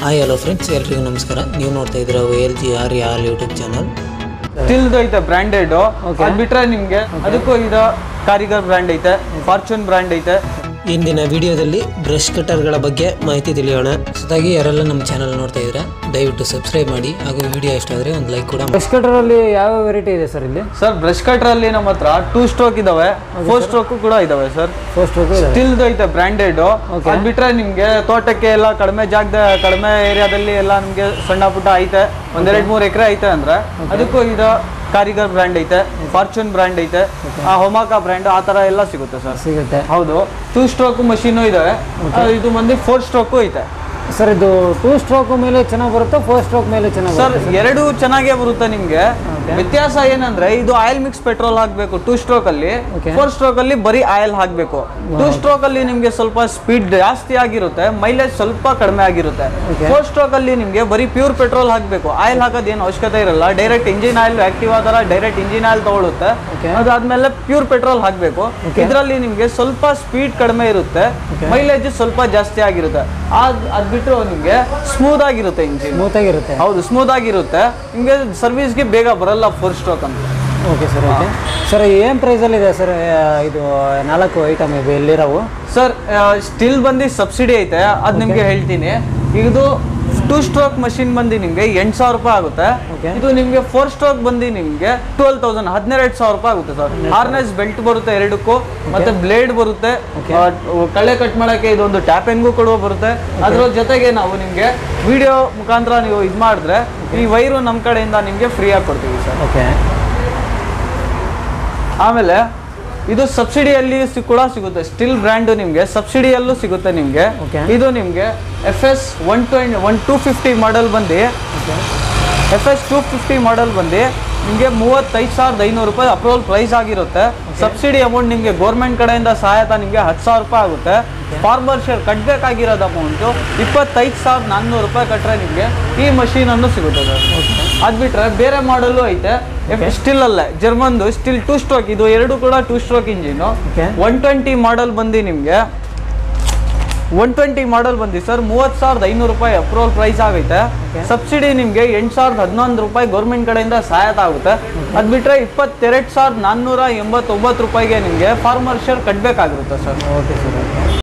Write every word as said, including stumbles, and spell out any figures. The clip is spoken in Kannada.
ಹಾಯ್ ಹಲೋ ಫ್ರೆಂಡ್ಸ್, ಎಲ್ರಿಗೂ ನಮಸ್ಕಾರ. ನೀವು ನೋಡ್ತಾ ಇದ್ದೀರಾ L G R all YouTube channel. ಸ್ಟಿಲ್ದು ಐತೆ ಬ್ರ್ಯಾಂಡೆಡ್. ಅದು ಬಿಟ್ರೆ ನಿಮಗೆ ಅದಕ್ಕೂ ಇದು ಕಾರಿಗರ್ ಬ್ರ್ಯಾಂಡ್ ಐತೆ, ಫಾರ್ಚೂನ್ ಬ್ರ್ಯಾಂಡ್ ಐತೆ. ಇಂದಿನ ವಿಡಿಯೋದಲ್ಲಿ ಬ್ರಷ್ ಕಟರ್ಗಳ ಬಗ್ಗೆ ಮಾಹಿತಿ ತಿಳಿಯೋಣ. ಹೊಸದಾಗಿ ಯಾರೆಲ್ಲ ನಮ್ಮ ಚಾನಲ್ ನೋಡ್ತಾ ಇದ್ದೀರಾ ದಯವಿಟ್ಟು ಸಬ್ಸ್ಕ್ರೈಬ್ ಮಾಡಿ, ಹಾಗೂ ವಿಡಿಯೋ ಇಷ್ಟ ಆದರೆ ಒಂದು ಲೈಕ್ ಕೂಡ. ಬ್ರಷ್ ಕಟರ್ ಅಲ್ಲಿ ಯಾವ ವೆರೈಟಿ ಇದೆ ಸರ್ ಇಲ್ಲಿ? ಸರ್ ಬ್ರಷ್ ಕಟರ್ ಅಲ್ಲಿ ನಮ್ಮ ಹತ್ರ ಟೂ ಸ್ಟ್ರೋಕ್ ಇದಾವೆ, ಫೋರ್ ಸ್ಟ್ರೋಕ್ ಕೂಡ ಇದಾವೆ ಸರ್. ಫೋರ್ ಸ್ಟ್ರೋಕ್ ಸ್ಟಿಲ್ದು ಐತೆ ಬ್ರ್ಯಾಂಡೆಡ್. ಅದು ಬಿಟ್ರೆ ನಿಮ್ಗೆ ತೋಟಕ್ಕೆ ಎಲ್ಲ ಕಡಿಮೆ ಜಾಗದ ಕಡಿಮೆ ಏರಿಯಾದಲ್ಲಿ ಎಲ್ಲ ನಿಮ್ಗೆ ಸಣ್ಣ ಪುಟ್ಟ ಐತೆ, ಒಂದೆರಡು ಮೂರು ಎಕರೆ ಐತೆ ಅಂದ್ರೆ ಅದಕ್ಕೂ ಇದು ಕಾರಿಗರ್ ಬ್ರ್ಯಾಂಡ್ ಐತೆ, ಫಾರ್ಚೂನ್ ಬ್ರ್ಯಾಂಡ್ ಐತೆ, ಹೊಮಾಕಾ ಬ್ರ್ಯಾಂಡ್, ಆ ತರ ಎಲ್ಲ ಸಿಗುತ್ತೆ ಸರ್. ಸಿಗುತ್ತೆ. ಹೌದು, ಟೂ ಸ್ಟ್ರೋಕ್ ಮಷೀನು ಇದಾವೆ. ಇದು ಬಂದು ಫೋರ್ ಸ್ಟ್ರೋಕು ಐತೆ ಸರ್. ಇದು ಟೂ ಸ್ಟ್ರೋಕ್ ಮೇಲೆ ಚೆನ್ನಾಗಿ ಬರುತ್ತೆ, ಫೋರ್ ಸ್ಟ್ರೋಕ್ ಮೇಲೆ ಚೆನ್ನಾಗಿ ಸರ್? ಎರಡು ಚೆನ್ನಾಗೇ ಬರುತ್ತೆ. ನಿಮ್ಗೆ ವ್ಯತ್ಯಾಸ ಏನಂದ್ರೆ ಇದು ಆಯಿಲ್ ಮಿಕ್ಸ್ ಪೆಟ್ರೋಲ್ ಹಾಕ್ಬೇಕು ಟೂ ಸ್ಟ್ರೋಕ್ ಅಲ್ಲಿ, ಫೋರ್ ಸ್ಟ್ರೋಕ್ ಅಲ್ಲಿ ಬರೀ ಆಯಿಲ್ ಹಾಕ್ಬೇಕು. ಟೂ ಸ್ಟ್ರೋಕ್ ಅಲ್ಲಿ ನಿಮ್ಗೆ ಸ್ವಲ್ಪ ಸ್ಪೀಡ್ ಜಾಸ್ತಿ ಆಗಿರುತ್ತೆ, ಮೈಲೇಜ್ ಸ್ವಲ್ಪ ಕಡಿಮೆ ಆಗಿರುತ್ತೆ. ಫೋರ್ ಸ್ಟ್ರೋಕ್ ಅಲ್ಲಿ ನಿಮ್ಗೆ ಬರೀ ಪ್ಯೂರ್ ಪೆಟ್ರೋಲ್ ಹಾಕ್ಬೇಕು, ಆಯಿಲ್ ಹಾಕೋದು ಏನು ಅವಶ್ಯಕತೆ ಇರಲ್ಲ. ಡೈರೆಕ್ಟ್ ಇಂಜಿನ್ ಆಯಿಲ್ ಆಕ್ಟಿವ್ ಆದ್ರೆ ಡೈರೆಕ್ಟ್ ಇಂಜಿನ್ ಆಯಿಲ್ ತಗೊಳುತ್ತೆ, ಅದಾದ್ಮೇಲೆ ಪ್ಯೂರ್ ಪೆಟ್ರೋಲ್ ಹಾಕ್ಬೇಕು. ಇದರಲ್ಲಿ ನಿಮ್ಗೆ ಸ್ವಲ್ಪ ಸ್ಪೀಡ್ ಕಡಿಮೆ ಇರುತ್ತೆ, ಮೈಲೇಜ್ ಸ್ವಲ್ಪ ಜಾಸ್ತಿ ಆಗಿರುತ್ತೆ. ಅದ್ ಅದ್ ಬಿಟ್ಟು ನಿಮ್ಗೆ ಸ್ಮೂತ್ ಆಗಿರುತ್ತೆ ಇಂಜಿನ್, ಸ್ಮೂತ್ ಆಗಿರುತ್ತೆ. ಹೌದು, ಸ್ಮೂತ್ ಆಗಿರುತ್ತೆ. ನಿಮ್ಗೆ ಸರ್ವಿಸ್ಗೆ ಬೇಗ ಬರಲ್ಲ ಫೋರ್ ಸ್ಟ್ರೋಕ್ ಅಂತ. Okay sir. ಓಕೆ ಸರ್, ಏನು ಪ್ರೈಸಲ್ಲಿ ಇದೆ ಸರ್ ಇದು ನಾಲ್ಕು ಐಟಮ್ ಇದೆ ಎಲ್ಲಿರೋವು? ಸರ್ ಸ್ಟಿಲ್ ಬಂದು ಸಬ್ಸಿಡಿ ಐತೆ, ಅದು ನಿಮ್ಗೆ ಹೇಳ್ತೀನಿ. ಇದು ಟೂ ಸ್ಟ್ರೋಕ್ ಮಷಿನ್ ಬಂದು ನಿಮ್ಗೆ ಎಂಟು ಸಾವಿರ ರೂಪಾಯಿ ಆಗುತ್ತೆ. ಇದು ನಿಮ್ಗೆ ಫೋರ್ ಸ್ಟ್ರೋಕ್ ಬಂದು ನಿಮ್ಗೆ ಟ್ವೆಲ್ ತೌಸಂಡ್ ಹದಿನೆರಡು ಸಾವಿರ ರೂಪಾಯಿ ಆಗುತ್ತೆ ಸರ್. ಹಾರ್ನೆಸ್ ಬೆಲ್ಟ್ ಬರುತ್ತೆ ಎರಡಕ್ಕೂ, ಮತ್ತೆ ಬ್ಲೇಡ್ ಬರುತ್ತೆ, ಕಳೆ ಕಟ್ ಮಾಡಕ್ಕೆ ಇದೊಂದು ಟ್ಯಾಪೆನ್ಗೂ ಕೊಡುವ ಬರುತ್ತೆ. ಅದ್ರ ಜೊತೆಗೆ ನಾವು ನಿಮ್ಗೆ ವಿಡಿಯೋ ಮುಖಾಂತರ ನೀವು ಇದು ಮಾಡಿದ್ರೆ ಈ ವೈರು ನಮ್ಮ ಕಡೆಯಿಂದ ನಿಮ್ಗೆ ಫ್ರೀ ಆಗಿ ಕೊಡ್ತೀವಿ ಸರ್. ಓಕೆ. ಆಮೇಲೆ ಇದು ಸಬ್ಸಿಡಿಯಲ್ಲಿ ಕೂಡ ಸಿಗುತ್ತೆ, ಸ್ಟಿಲ್ ಬ್ರ್ಯಾಂಡ್ ನಿಮ್ಗೆ ಸಬ್ಸಿಡಿಯಲ್ಲೂ ಸಿಗುತ್ತೆ ನಿಮ್ಗೆ. ಇದು ನಿಮ್ಗೆ F S one twenty one two fifty model ಬಂದು F S two fifty model ಬಂದು ನಿಮಗೆ ಮೂವತ್ತೈದು ಸಾವಿರದ ಐನೂರು ರೂಪಾಯಿ ಅಪ್ರೂವಲ್ ಪ್ರೈಸ್ ಆಗಿರುತ್ತೆ. ಸಬ್ಸಿಡಿ ಅಮೌಂಟ್ ನಿಮಗೆ ಗೌರ್ಮೆಂಟ್ ಕಡೆಯಿಂದ ಸಹಾಯತ ನಿಮಗೆ ಹತ್ತು ಸಾವಿರ ರೂಪಾಯಿ ಆಗುತ್ತೆ. ಫಾರ್ಮರ್ ಶೇರ್ ಕಟ್ಟಬೇಕಾಗಿರೋದು ಅಮೌಂಟು ಇಪ್ಪತ್ತೈದು ಸಾವಿರದ ನಾನ್ನೂರು ರೂಪಾಯಿ ಕಟ್ಟರೆ ನಿಮಗೆ ಈ ಮಷೀನನ್ನು ಸಿಗುತ್ತೆ ಸರ್. ಅದು ಬಿಟ್ಟರೆ ಬೇರೆ ಮಾಡಲು ಐತೆ, ಸ್ಟಿಲ್ ಅಲ್ಲೇ ಜರ್ಮನ್ದು ಸ್ಟಿಲ್ ಟೂ ಸ್ಟ್ರೋಕ್, ಇದು ಎರಡು ಕೂಡ two stroke engine. One twenty model ಬಂದು ನಿಮಗೆ ಒನ್ ಟ್ವೆಂಟಿ ಮಾಡಲ್ ಬಂದು ಸರ್ ಮೂವತ್ತು ಸಾವಿರದ ಐನೂರು ರೂಪಾಯಿ ಅಪ್ರೂವಲ್ ಪ್ರೈಸ್ ಆಗೈತೆ. ಸಬ್ಸಿಡಿ ನಿಮಗೆ ಎಂಟು ಸಾವಿರದ ಹನ್ನೊಂದು ರೂಪಾಯಿ ಗೌರ್ಮೆಂಟ್ ಕಡೆಯಿಂದ ಸಹಾಯತ ಆಗುತ್ತೆ. ಅದು ಬಿಟ್ಟರೆ ಇಪ್ಪತ್ತೆರಡು ಸಾವಿರದ ನಾನ್ನೂರ ಎಂಬತ್ತೊಂಬತ್ತು ರೂಪಾಯಿಗೆ ನಿಮಗೆ ಫಾರ್ಮರ್ ಶೇರ್ ಕಟ್ಟಬೇಕಾಗಿರುತ್ತೆ ಸರ್. Okay sir.